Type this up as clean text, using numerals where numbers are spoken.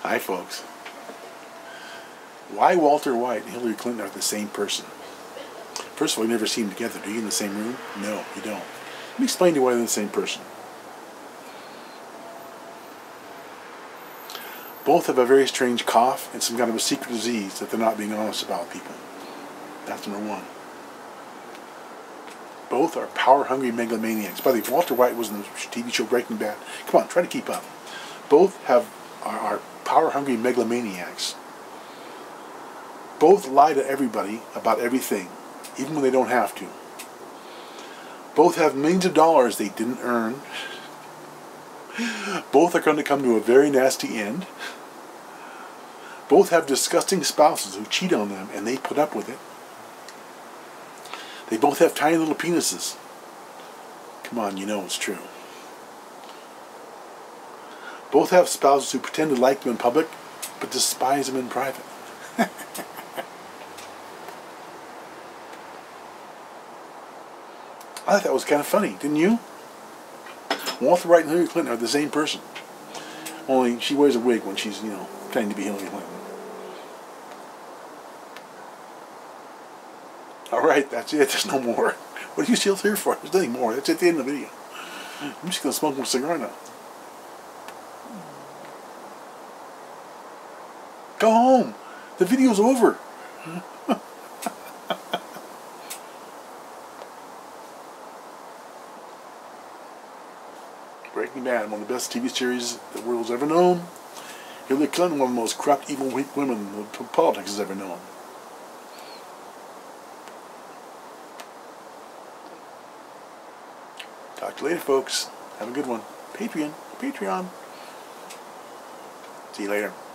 Hi, folks. Why Walter White and Hillary Clinton are the same person? First of all, you never see them together. Do you in the same room? No, you don't. Let me explain to you why they're the same person. Both have a very strange cough and some kind of a secret disease that they're not being honest about with people. That's number one. Both are power-hungry megalomaniacs. By the way, Walter White was in the TV show Breaking Bad. Come on, try to keep up. Both are power-hungry megalomaniacs. Both lie to everybody about everything, even when they don't have to. Both have millions of dollars they didn't earn. Both are going to come to a very nasty end. Both have disgusting spouses who cheat on them and they put up with it. They both have tiny little penises. Come on, you know it's true. Both have spouses who pretend to like them in public but despise them in private. I thought that was kind of funny, didn't you? Walter White and Hillary Clinton are the same person. Only she wears a wig when she's, trying to be Hillary Clinton. Alright, that's it. There's no more. What are you still here for? There's nothing more. That's at the end of the video. I'm just going to smoke my cigar now. Go home. The video's over. Breaking Bad, one of the best TV series the world's ever known. Hillary Clinton, one of the most corrupt, evil, weak women politics has ever known. Talk to you later, folks. Have a good one. Patreon. See you later.